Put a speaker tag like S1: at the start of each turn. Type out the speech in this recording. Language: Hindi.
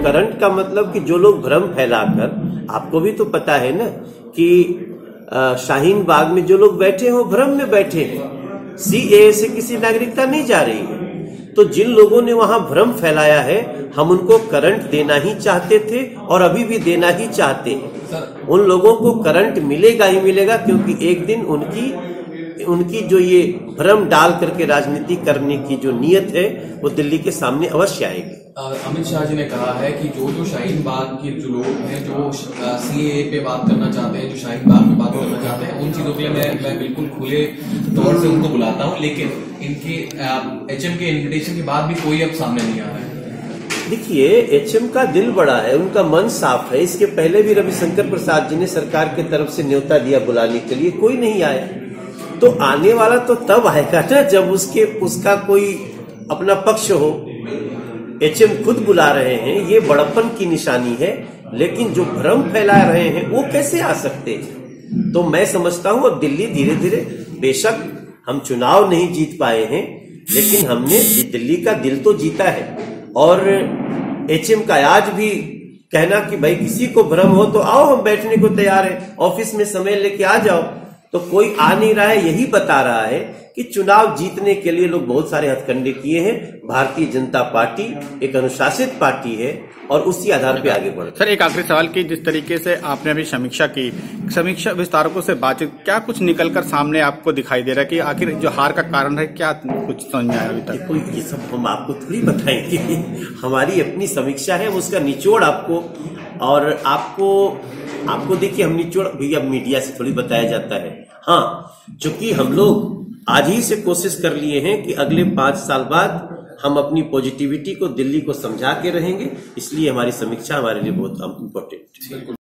S1: करंट का मतलब कि जो लोग भ्रम फैलाकर, आपको भी तो पता है ना कि शाहीन बाग में जो लोग बैठे हैं वो भ्रम में बैठे हैं, सीएए से किसी नागरिकता नहीं जा रही है। तो जिन लोगों ने वहां भ्रम फैलाया है, हम उनको करंट देना ही चाहते थे और अभी भी देना ही चाहते हैं। उन लोगों को करंट मिलेगा ही मिलेगा, क्योंकि एक दिन उनकी जो ये भ्रम डाल करके राजनीति करने की जो नीयत है वो दिल्ली के सामने अवश्य आएगी।
S2: अमित शाह जी ने कहा है कि जो शाहीन बाग के जो लोग हैं, जो सीएए पे बात करना चाहते हैं, जो शाहीन बाग पे बात करना चाहते हैं, उन चीजों के लिए मैं बिल्कुल खुले तौर से उनको बुलाता हूं, लेकिन इनके एचएम के इन्विटेशन के बाद भी कोई अब सामने नहीं आ रहा है।
S1: देखिए, एचएम का दिल बड़ा है, उनका मन साफ है। इसके पहले भी रविशंकर प्रसाद जी ने सरकार की तरफ से न्योता दिया बुलाने के लिए, कोई नहीं आया। तो आने वाला तो तब आएगा ना जब उसका कोई अपना पक्ष हो। एचएम खुद बुला रहे हैं, ये बड़प्पन की निशानी है, लेकिन जो भ्रम फैला रहे हैं वो कैसे आ सकते हैं? तो मैं समझता हूं अब दिल्ली धीरे धीरे, बेशक हम चुनाव नहीं जीत पाए हैं, लेकिन हमने दिल्ली का दिल तो जीता है। और एचएम का आज भी कहना कि भाई किसी को भ्रम हो तो आओ, हम बैठने को तैयार है, ऑफिस में समय लेके आ जाओ, तो कोई आ नहीं रहा है, यही बता रहा है कि चुनाव जीतने के लिए लोग बहुत सारे हथकंडे किए हैं। भारतीय जनता पार्टी एक अनुशासित पार्टी है और उसी आधार पे आगे बढ़।
S3: सर, एक आखिरी सवाल की, जिस तरीके से आपने अभी समीक्षा विस्तारकों से बातचीत, क्या कुछ निकलकर सामने आपको दिखाई दे रहा है कि आखिर जो हार का कारण है, क्या कुछ समझ में आया अभी तक?
S1: ये सब हम आपको थोड़ी बताएंगे, हमारी अपनी समीक्षा है, उसका निचोड़ आपको, और आपको देखिए, हम निचोड़ भी अब मीडिया से थोड़ी बताया जाता है। हाँ, चूंकि हम लोग आज ही से कोशिश कर लिए हैं कि अगले 5 साल बाद हम अपनी पॉजिटिविटी को दिल्ली को समझा के रहेंगे, इसलिए हमारी समीक्षा हमारे लिए बहुत इम्पोर्टेंट है।